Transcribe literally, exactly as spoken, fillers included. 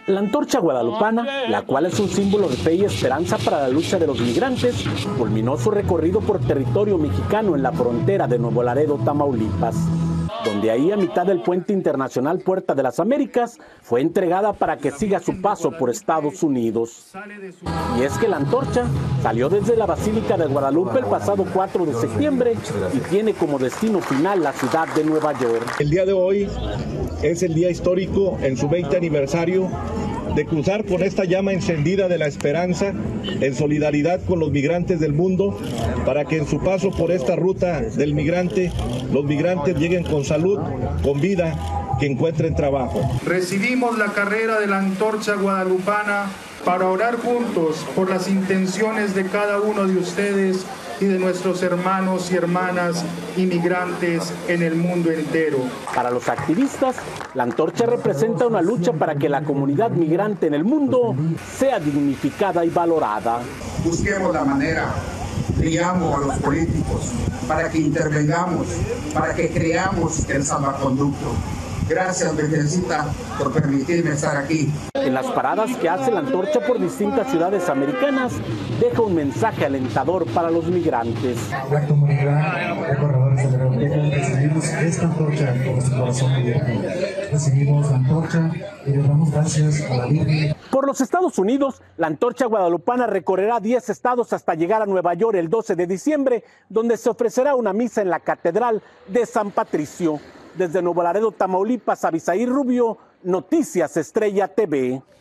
La antorcha guadalupana, la cual es un símbolo de fe y esperanza para la lucha de los migrantes, culminó su recorrido por territorio mexicano en la frontera de Nuevo Laredo, Tamaulipas, donde ahí a mitad del puente internacional Puerta de las Américas fue entregada para que siga su paso por Estados Unidos. Y es que la antorcha salió desde la Basílica de Guadalupe el pasado cuatro de septiembre y tiene como destino final la ciudad de Nueva York. El día de hoy es el día histórico en su veinte aniversario de cruzar con esta llama encendida de la esperanza en solidaridad con los migrantes del mundo, para que en su paso por esta ruta del migrante, los migrantes lleguen con salud, con vida, que encuentren trabajo. Recibimos la carrera de la antorcha guadalupana para orar juntos por las intenciones de cada uno de ustedes y de nuestros hermanos y hermanas inmigrantes en el mundo entero. Para los activistas, la antorcha representa una lucha para que la comunidad migrante en el mundo sea dignificada y valorada. Busquemos la manera, digamos a los políticos, para que intervengamos, para que creamos el salvaconducto. Gracias, Virgencita, por permitirme estar aquí. En las paradas que hace la antorcha por distintas ciudades americanas, deja un mensaje alentador para los migrantes. La comunidad de corredores de la Biblioteca recibimos esta antorcha con nuestro corazón abierto. Recibimos la antorcha y le damos gracias a la Virgen. Por los Estados Unidos, la antorcha guadalupana recorrerá diez estados hasta llegar a Nueva York el doce de diciembre, donde se ofrecerá una misa en la Catedral de San Patricio. Desde Nuevo Laredo, Tamaulipas, Abisaí Rubio, Noticias Estrella T V.